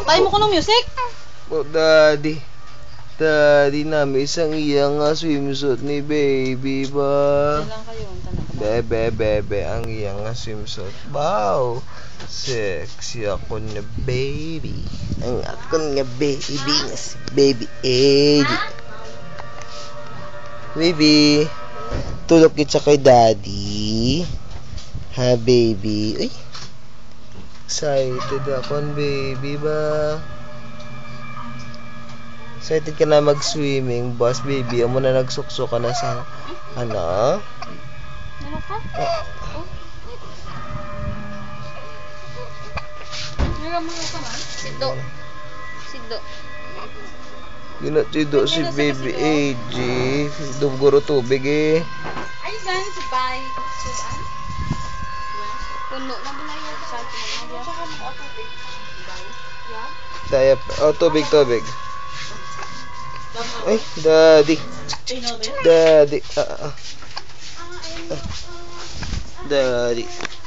Tayo mo ko ng music. Oh, daddy. Daddy namin isang iyang swimsuit ni baby ba? Yan lang kayo. Bebe, ang iyang swimsuit. Wow! Sexy ako na baby. Ang ako nga baby nga si baby Eddie. Baby, tulog kita kay daddy. Ha, baby? Uy, excited ako, baby ba? Excited ka na mag-swimming, boss, baby. Amo na nagsukso ka na sa, ano? Ano ka? Sido. Sido. Ginatido si baby AJ. Duguro tubig eh. Are you going to buy sudan? Puno na ba yan? Tayo, oh, tubig. Ay, daddy. Daddy. Daddy.